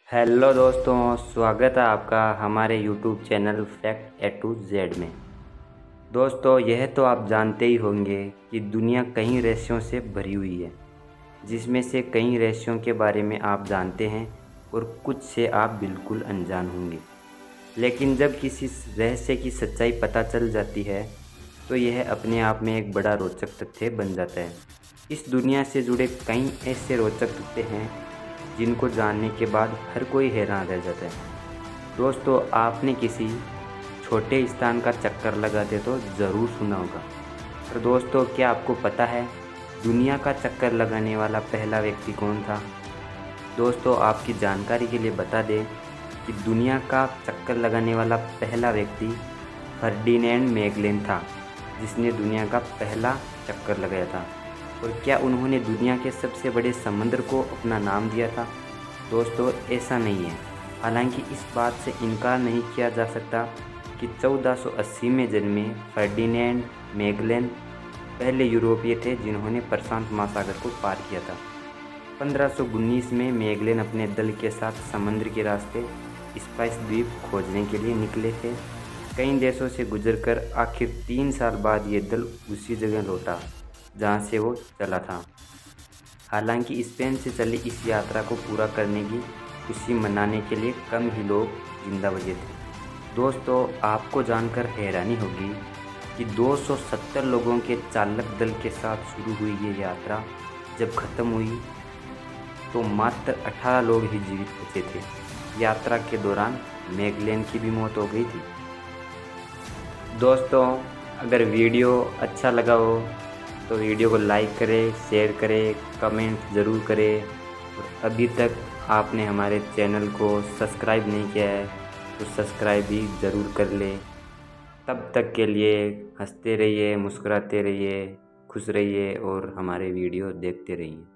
Hello दोस्तों, स्वागत है आपका हमारे YouTube channel fact A to Z में। दोस्तों, यह तो आप जानते ही होंगे कि दुनिया कई रहस्यों से भरी हुई है, जिसमें से कई रहस्यों के बारे में आप जानते हैं और कुछ से आप बिल्कुल अनजान होंगे। लेकिन जब किसी रहस्य की सच्चाई पता चल जाती है तो यह अपने आप में एक बड़ा रोचक तथ्य बन जाता है। इस दुनिया से जुड़े कई ऐसे रोचक तथ्य हैं जिनको जानने के बाद हर कोई हैरान रह जाता है। दोस्तों, आपने किसी छोटे स्थान का चक्कर लगाते तो ज़रूर सुना होगा, पर दोस्तों क्या आपको पता है दुनिया का चक्कर लगाने वाला पहला व्यक्ति कौन था? दोस्तों, आपकी जानकारी के लिए बता दें कि दुनिया का चक्कर लगाने वाला पहला व्यक्ति फर्डिनेंड मैगेलन था, जिसने दुनिया का पहला चक्कर लगाया था। और क्या उन्होंने दुनिया के सबसे बड़े समुद्र को अपना नाम दिया था? दोस्तों, ऐसा नहीं है। हालांकि इस बात से इनकार नहीं किया जा सकता कि 1480 में जन्मे फर्डिनेंड मैगेलन पहले यूरोपीय थे जिन्होंने प्रशांत महासागर को पार किया था। 1519 में मैगेलन अपने दल के साथ समुद्र के रास्ते स्पाइस द्वीप खोजने के लिए निकले थे। कई देशों से गुजरकर आखिर 3 साल बाद ये दल उसी जगह लौटा जहाँ से वो चला था। हालांकि स्पेन से चली इस यात्रा को पूरा करने की खुशी मनाने के लिए कम ही लोग जिंदा बचे थे। दोस्तों, आपको जानकर हैरानी होगी कि 270 लोगों के चालक दल के साथ शुरू हुई ये यात्रा जब ख़त्म हुई तो मात्र 18 लोग ही जीवित बचे थे। यात्रा के दौरान मैगेलन की भी मौत हो गई थी। दोस्तों, अगर वीडियो अच्छा लगा हो तो वीडियो को लाइक करें, शेयर करें, कमेंट ज़रूर करें। और अभी तक आपने हमारे चैनल को सब्सक्राइब नहीं किया है तो सब्सक्राइब भी ज़रूर कर लें। तब तक के लिए हंसते रहिए, मुस्कुराते रहिए, खुश रहिए और हमारे वीडियो देखते रहिए।